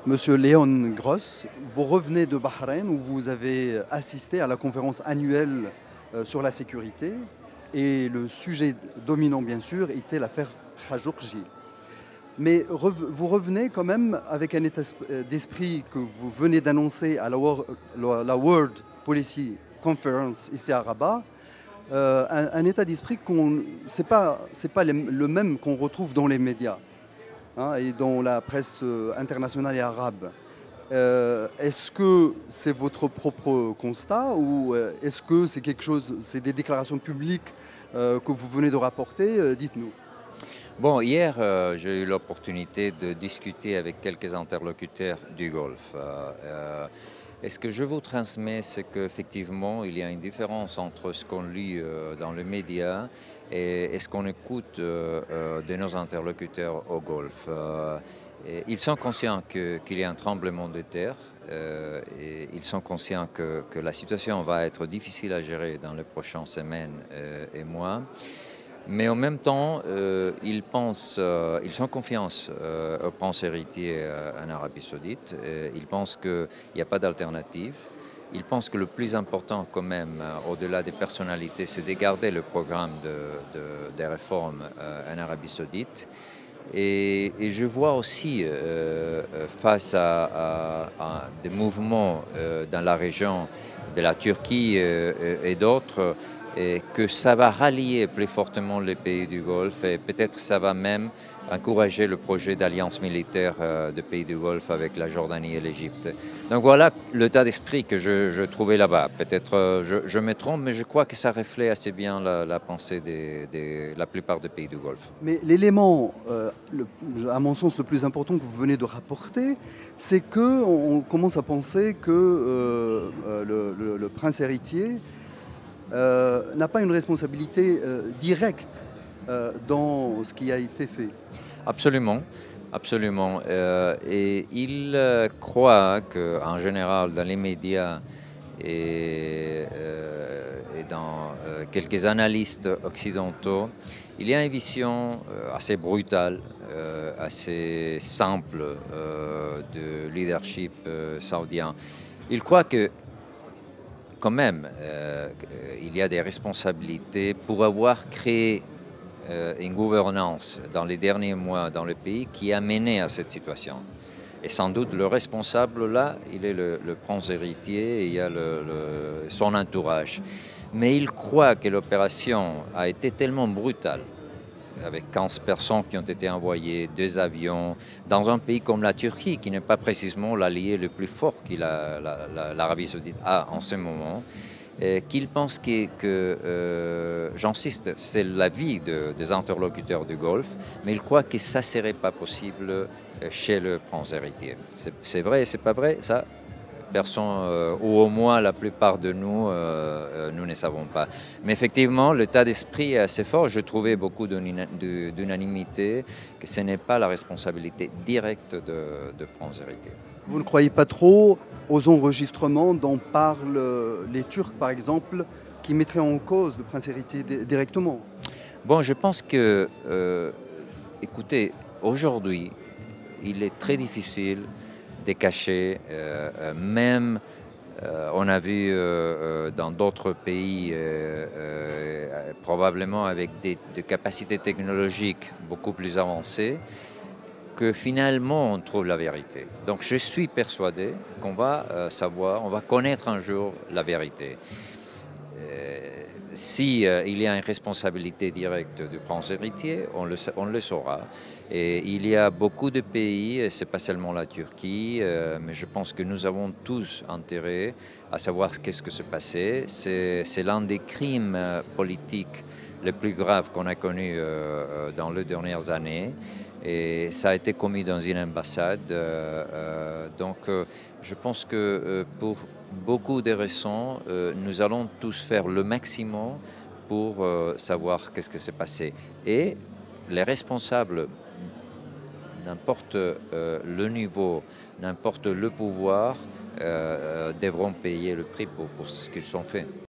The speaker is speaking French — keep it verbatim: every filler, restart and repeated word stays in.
Monsieur Léon Gross, vous revenez de Bahreïn où vous avez assisté à la conférence annuelle euh, sur la sécurité et le sujet dominant bien sûr était l'affaire Khashoggi. Mais rev- vous revenez quand même avec un état euh, d'esprit que vous venez d'annoncer à la, Wor- la- la World Policy Conference ici à Rabat, euh, un, un état d'esprit qu'on c'est pas c'est pas le le même qu'on retrouve dans les médias, hein, et dans la presse euh, internationale et arabe. Euh, est-ce que c'est votre propre constat ou euh, est-ce que c'est quelque chose, c'est des déclarations publiques euh, que vous venez de rapporter? Euh, Dites-nous. Bon, hier, euh, j'ai eu l'opportunité de discuter avec quelques interlocuteurs du Golfe. Euh, euh, et ce que je vous transmets, c'est qu'effectivement, il y a une différence entre ce qu'on lit euh, dans les médias et, et ce qu'on écoute euh, euh, de nos interlocuteurs au Golfe. Euh, et ils sont conscients que- qu'il y a un tremblement de terre. Euh, et ils sont conscients que, que la situation va être difficile à gérer dans les prochaines semaines euh, et mois. Mais en même temps, euh, ils pensent, euh, ils sont confiance euh, au prince héritier euh, en Arabie Saoudite. Euh, ils pensent qu'il n'y a pas d'alternative. Ils pensent que le plus important, quand même, euh, au-delà des personnalités, c'est de garder le programme de, de- des réformes euh, en Arabie Saoudite. Et, et je vois aussi, euh, euh, face à, à- à des mouvements euh, dans la région de la Turquie euh, et d'autres, et que ça va rallier plus fortement les pays du Golfe et peut-être ça va même encourager le projet d'alliance militaire euh, des pays du Golfe avec la Jordanie et l'Égypte. Donc voilà l'état d'esprit que je, je trouvais là-bas. Peut-être euh, je, je me trompe, mais je crois que ça reflète assez bien la, la pensée de la plupart des pays du Golfe. Mais l'élément, euh, le- à mon sens, le plus important que vous venez de rapporter, c'est que on commence à penser que euh, euh, le, le- le prince héritier euh, n'a pas une responsabilité euh, directe euh, dans ce qui a été fait. Absolument, absolument. Euh, et il euh, croit qu'en général, dans les médias et, euh, et dans euh, quelques analystes occidentaux, il y a une vision euh, assez brutale, euh, assez simple euh, de leadership euh, saoudien. Il croit que quand même, euh, il y a des responsabilités pour avoir créé euh, une gouvernance dans les derniers mois dans le pays qui a mené à cette situation. Et sans doute le responsable là, il est le, le prince héritier et il y a le, le- son entourage. Mais il croit que l'opération a été tellement brutale, avec quinze personnes qui ont été envoyées, deux avions, dans un pays comme la Turquie, qui n'est pas précisément l'allié le plus fort que la- la- la- l'Arabie saoudite a en ce moment, euh, qu'il pense que, que, euh, j'insiste, c'est l'avis de, des interlocuteurs du Golfe, mais il croit que ça ne serait pas possible euh, chez le prince héritier. C'est c'est vrai et c'est pas vrai, ça personne, euh, ou au moins la plupart de nous, euh, euh, nous ne savons pas. Mais effectivement, l'état d'esprit est assez fort. Je trouvais beaucoup d'unina- de- d'unanimité que ce n'est pas la responsabilité directe de, de prince héritier. Vous ne croyez pas trop aux enregistrements dont parlent euh, les Turcs, par exemple, qui mettraient en cause le prince héritier di- directement? Bon, je pense que, euh, écoutez, aujourd'hui, il est très difficile de cacher, euh, euh, même euh, on a vu euh, euh, dans d'autres pays, euh, euh, probablement avec des, des capacités technologiques beaucoup plus avancées, que finalement on trouve la vérité. Donc je suis persuadé qu'on va euh, savoir, on va connaître un jour la vérité. Euh, si euh, il y a une responsabilité directe du prince héritier, on le, sa- on le saura. Et il y a beaucoup de pays, et c'est pas seulement la Turquie, euh, mais je pense que nous avons tous intérêt à savoir qu'est-ce que se passait. C'est, c'est l'un des crimes euh, politiques les plus graves qu'on a connus euh, euh, dans les dernières années. Et ça a été commis dans une ambassade. euh, euh, donc, euh, je pense que euh, pour beaucoup de raisons, euh, nous allons tous faire le maximum pour euh, savoir qu'est-ce qui s'est passé. Et les responsables, n'importe euh, le niveau, n'importe le pouvoir, euh, euh, devront payer le prix pour, pour ce qu'ils ont fait.